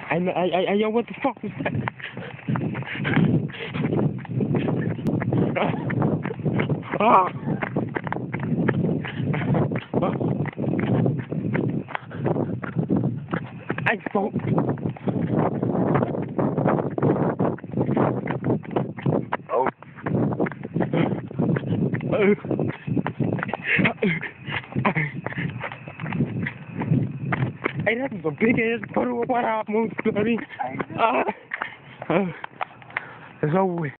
Yo, what the fuck was that? Ah! I spoke. Oh. Hey, that was a big ass photo of what I almost bloody. It's over with.